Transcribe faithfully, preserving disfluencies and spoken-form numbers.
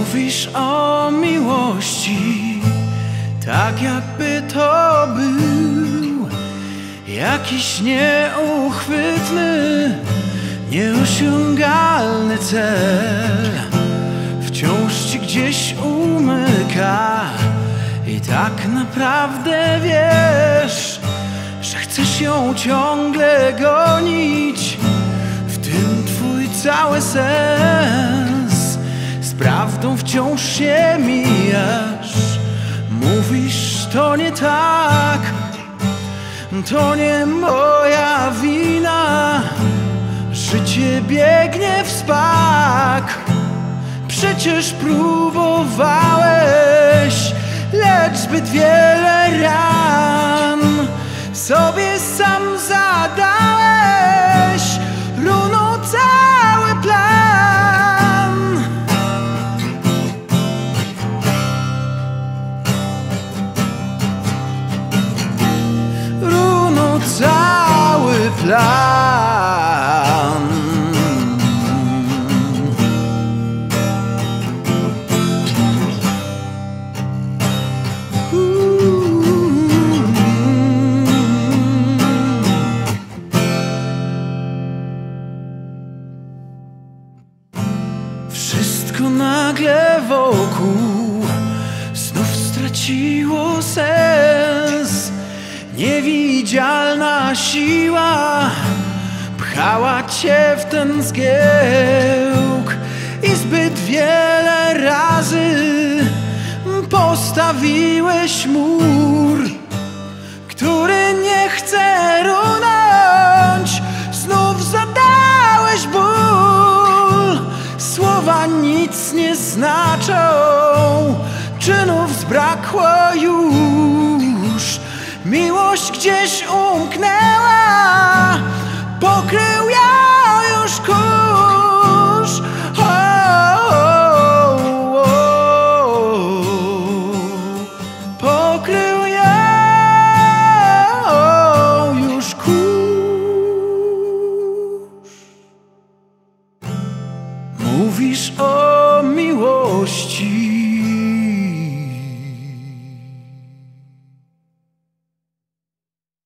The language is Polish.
Mówisz o miłości, tak jakby to był jakiś nieuchwytny, nieosiągalny cel. Wciąż ci gdzieś umyka i tak naprawdę wiesz, że chcesz ją ciągle gonić. W tym twój cały sens, z prawdą wciąż się mijasz. Mówisz, to nie tak, to nie moja wina, życie biegnie w spak. Przecież próbowałeś, lecz zbyt wiele ran sobie sam zadałeś. Runął cały plan. Runął cały plan. Wszystko nagle wokół znów straciło sens. Niewidzialna siła pchała cię w ten zgiełk i zbyt wiele razy postawiłeś mur, który nie chce runąć. Znów zadałeś ból. Słowa nic nie znaczą, czynów zbrakło już. Miłość gdzieś umknęła, pokrył ja